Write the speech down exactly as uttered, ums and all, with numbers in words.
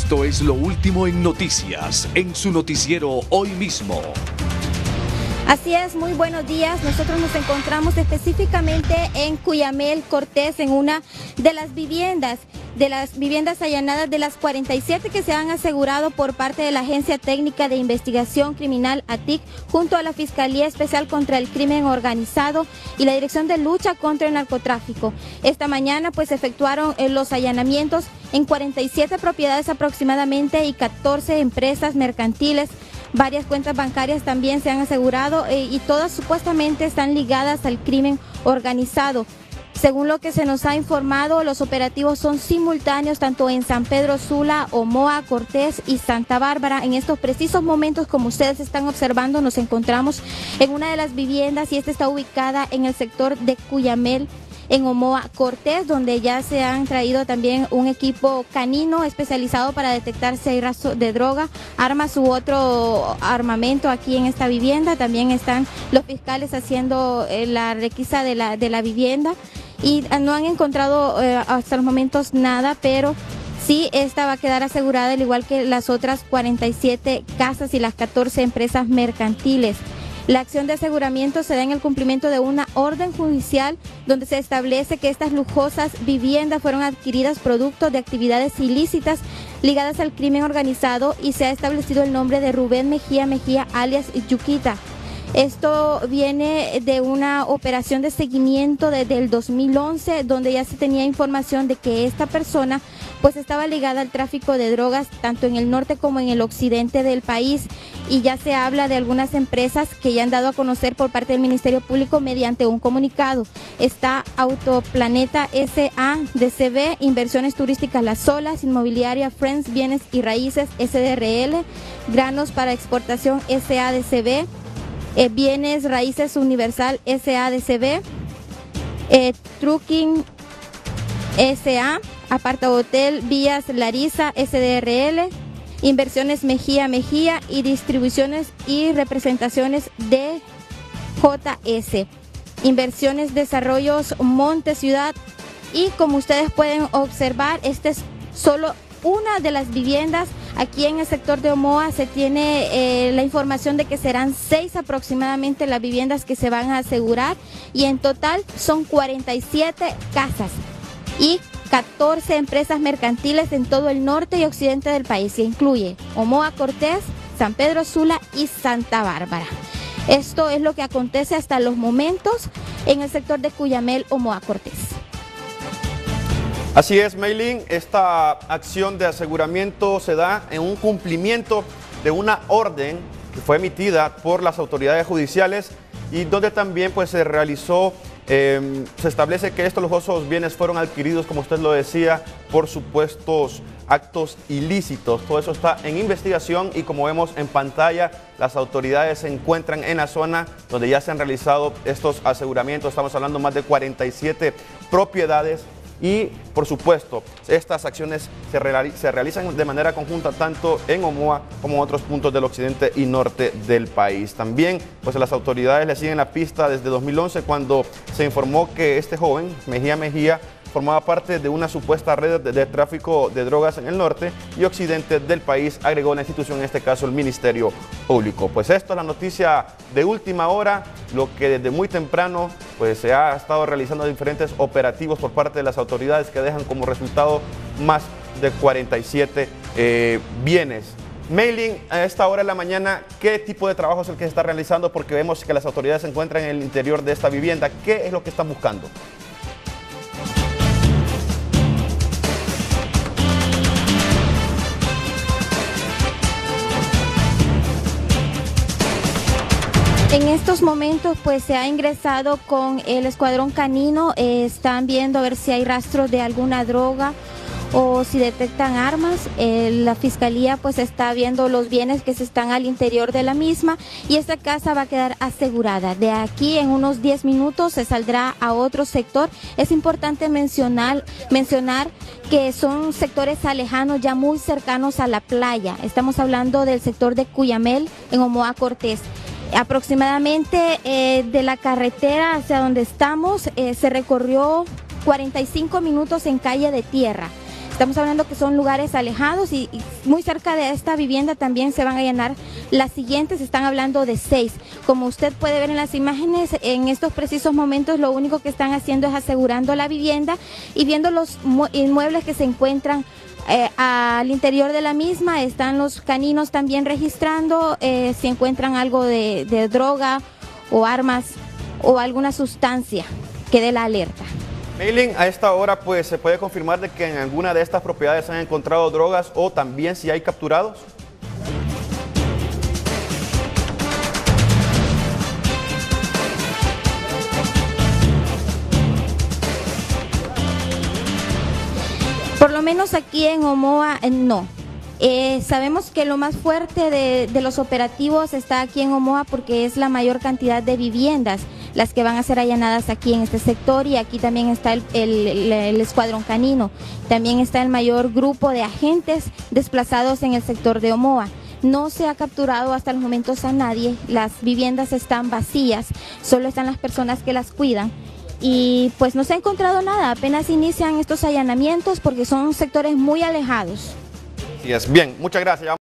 Esto es lo último en noticias, en su noticiero Hoy Mismo. Así es, muy buenos días. Nosotros nos encontramos específicamente en Cuyamel, Cortés, en una de las viviendas, de las viviendas allanadas de las cuarenta y siete que se han asegurado por parte de la Agencia Técnica de Investigación Criminal A T I C, junto a la Fiscalía Especial contra el Crimen Organizado y la Dirección de Lucha contra el Narcotráfico. Esta mañana pues efectuaron eh, los allanamientos en cuarenta y siete propiedades aproximadamente y catorce empresas mercantiles. Varias cuentas bancarias también se han asegurado eh, y todas supuestamente están ligadas al crimen organizado. Según lo que se nos ha informado, los operativos son simultáneos tanto en San Pedro Sula, Omoa, Cortés y Santa Bárbara. En estos precisos momentos, como ustedes están observando, nos encontramos en una de las viviendas y esta está ubicada en el sector de Cuyamel, en Omoa, Cortés, donde ya se han traído también un equipo canino especializado para detectar si hay rastro de droga, armas u otro armamento aquí en esta vivienda. También están los fiscales haciendo eh, la requisa de la, de la vivienda y no han encontrado eh, hasta los momentos nada, pero sí, esta va a quedar asegurada al igual que las otras cuarenta y siete casas y las catorce empresas mercantiles. La acción de aseguramiento se da en el cumplimiento de una orden judicial donde se establece que estas lujosas viviendas fueron adquiridas producto de actividades ilícitas ligadas al crimen organizado y se ha establecido el nombre de Rubén Mejía Mejía alias Yuquita. Esto viene de una operación de seguimiento desde el dos mil once, donde ya se tenía información de que esta persona pues estaba ligada al tráfico de drogas tanto en el norte como en el occidente del país, y ya se habla de algunas empresas que ya han dado a conocer por parte del Ministerio Público mediante un comunicado. Está Autoplaneta S A D C B, Inversiones Turísticas Las Olas, Inmobiliaria Friends Bienes y Raíces S D R L, Granos para Exportación S A D C B, Eh, Bienes Raíces Universal S A D C B, eh, Trucking S A, Aparta Hotel Vías Larisa S D R L, Inversiones Mejía Mejía y Distribuciones y Representaciones de J S, Inversiones Desarrollos Monte Ciudad. Y como ustedes pueden observar, este es solo una de las viviendas. Aquí en el sector de Omoa se tiene eh, la información de que serán seis aproximadamente las viviendas que se van a asegurar, y en total son cuarenta y siete casas y catorce empresas mercantiles en todo el norte y occidente del país, que incluye Omoa, Cortés, San Pedro Sula y Santa Bárbara. Esto es lo que acontece hasta los momentos en el sector de Cuyamel, Omoa, Cortés. Así es, Maylin, esta acción de aseguramiento se da en un cumplimiento de una orden que fue emitida por las autoridades judiciales y donde también pues se realizó, eh, se establece que estos lujosos bienes fueron adquiridos, como usted lo decía, por supuestos actos ilícitos. Todo eso está en investigación y como vemos en pantalla, las autoridades se encuentran en la zona donde ya se han realizado estos aseguramientos. Estamos hablando de más de cuarenta y siete propiedades. Y, por supuesto, estas acciones se, reali se realizan de manera conjunta tanto en Omoa como en otros puntos del occidente y norte del país. También, pues las autoridades le siguen la pista desde dos mil once, cuando se informó que este joven, Mejía Mejía, formaba parte de una supuesta red de, de tráfico de drogas en el norte y occidente del país, agregó la institución, en este caso el Ministerio Público. Pues esto es la noticia de última hora, lo que desde muy temprano pues se ha estado realizando diferentes operativos por parte de las autoridades que dejan como resultado más de cuarenta y siete eh, bienes. Maylin, a esta hora de la mañana, ¿qué tipo de trabajo es el que se está realizando? Porque vemos que las autoridades se encuentran en el interior de esta vivienda. ¿Qué es lo que están buscando? En estos momentos pues se ha ingresado con el escuadrón canino, eh, están viendo a ver si hay rastros de alguna droga o si detectan armas. Eh, la fiscalía pues está viendo los bienes que se están al interior de la misma y esta casa va a quedar asegurada. De aquí en unos diez minutos se saldrá a otro sector. Es importante mencionar, mencionar que son sectores alejanos, ya muy cercanos a la playa. Estamos hablando del sector de Cuyamel en Omoa, Cortés. Aproximadamente eh, de la carretera hacia donde estamos eh, se recorrió cuarenta y cinco minutos en calle de tierra. Estamos hablando que son lugares alejados y, y muy cerca de esta vivienda también se van a allanar las siguientes, están hablando de seis. Como usted puede ver en las imágenes, en estos precisos momentos lo único que están haciendo es asegurando la vivienda y viendo los inmuebles que se encuentran Eh, al interior de la misma. Están los caninos también registrando eh, si encuentran algo de, de droga o armas o alguna sustancia que dé la alerta. Maylin, a esta hora pues se puede confirmar de que en alguna de estas propiedades han encontrado drogas o también si hay capturados. Por lo menos aquí en Omoa, eh, no. Eh, sabemos que lo más fuerte de, de los operativos está aquí en Omoa porque es la mayor cantidad de viviendas las que van a ser allanadas aquí en este sector, y aquí también está el, el, el, el escuadrón canino. También está el mayor grupo de agentes desplazados en el sector de Omoa. No se ha capturado hasta los momentos a nadie, las viviendas están vacías, solo están las personas que las cuidan. Y pues no se ha encontrado nada, apenas inician estos allanamientos porque son sectores muy alejados. Sí, es bien, muchas gracias.